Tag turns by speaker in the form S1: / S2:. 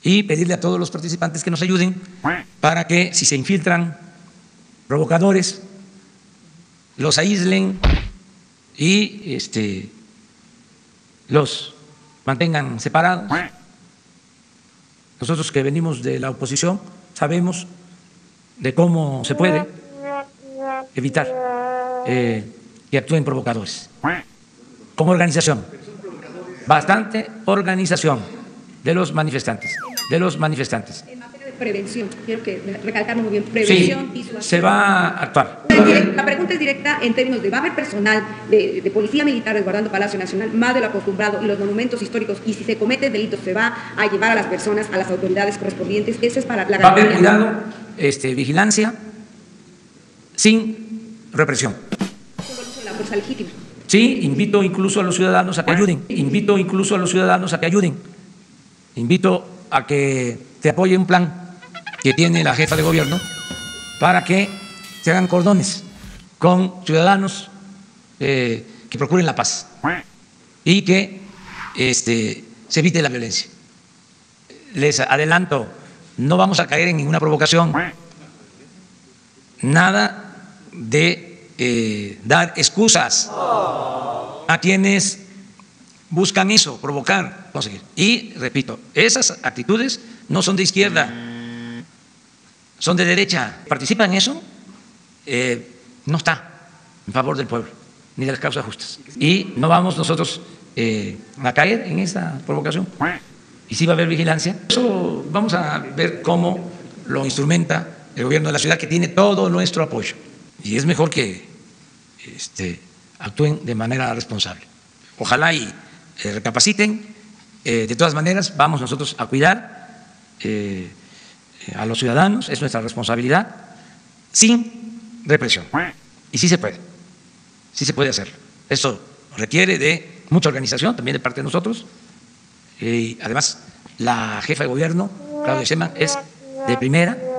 S1: y pedirle a todos los participantes que nos ayuden para que si se infiltran provocadores, los aíslen y los mantengan separados. Nosotros que venimos de la oposición sabemos de cómo se puede evitar que actúen provocadores. Como organización, bastante organización de los manifestantes.
S2: En materia de prevención, quiero que recalcarlo muy bien, prevención,
S1: sí, se va a actuar.
S2: La pregunta es directa en términos de ¿va a haber personal de policía militar resguardando Palacio Nacional más de lo acostumbrado y los monumentos históricos? Y si se cometen delitos, ¿se va a llevar a las personas, a las autoridades correspondientes? Eso es para la
S1: garantía. Va a haber cuidado, vigilancia, sin represión.
S2: Solo el uso de la fuerza legítima.
S1: Sí, invito incluso a los ciudadanos a que ayuden. Invito a que se apoye un plan que tiene la jefa de gobierno para que se hagan cordones con ciudadanos que procuren la paz y que se evite la violencia. Les adelanto, no vamos a caer en ninguna provocación, nada de dar excusas a quienes buscan eso, provocar, conseguir. Y repito, esas actitudes no son de izquierda, son de derecha. Participa en eso, no está en favor del pueblo ni de las causas justas. Y no vamos nosotros a caer en esa provocación. Y sí va a haber vigilancia. Eso vamos a ver cómo lo instrumenta el gobierno de la ciudad, que tiene todo nuestro apoyo. Y es mejor que actúen de manera responsable. Ojalá y recapaciten. De todas maneras, vamos nosotros a cuidar a los ciudadanos, es nuestra responsabilidad, sin represión. Y sí se puede hacerlo. Eso requiere de mucha organización, también de parte de nosotros. Y además, la jefa de gobierno, Claudia Sheinbaum, es de primera.